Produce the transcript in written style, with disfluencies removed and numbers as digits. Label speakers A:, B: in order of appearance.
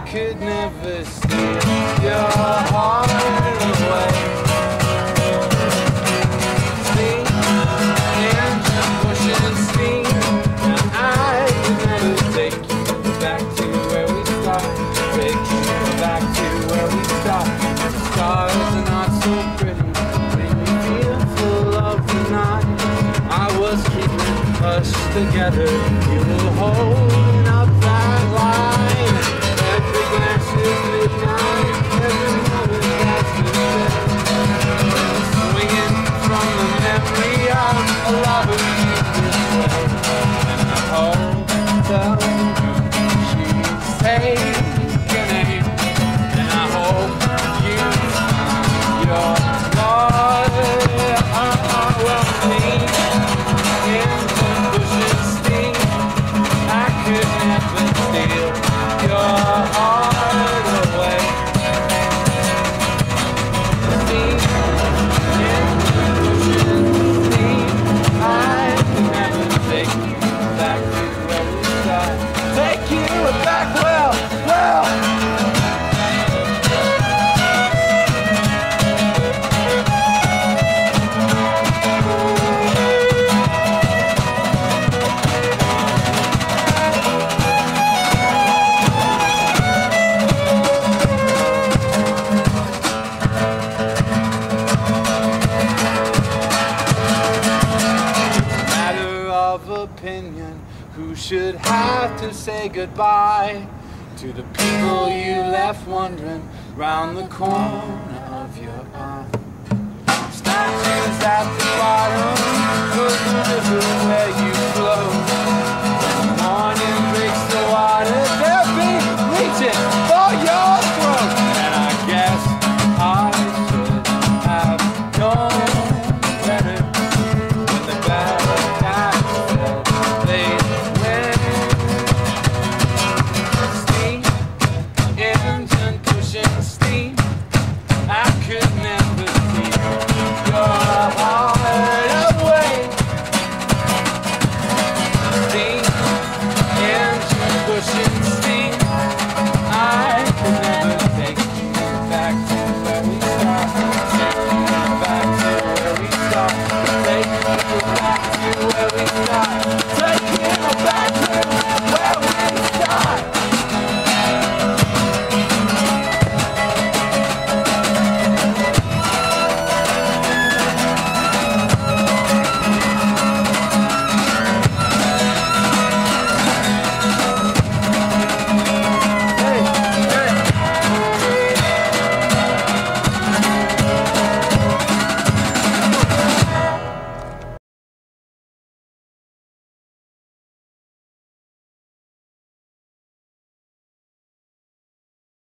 A: could never steal your heart away. Steam, engine pushing steam. Now I could never take you back to where we started. Take you back to where we started. The stars are not so pretty when you feel full of the night. I was keeping us together. You were holding up that line. Every glance is midnight. Every moment that's been said. Swinging from the memory of a lover this way. And I hope that she's taken aim. And I hope you find your love. Well, me in the bushes steam. I could never steal your heart away. Steam in the bushes steam. I could never take you back to where we started. Take you back, well. Of opinion, who should have to say goodbye to the people you left wandering round the corner?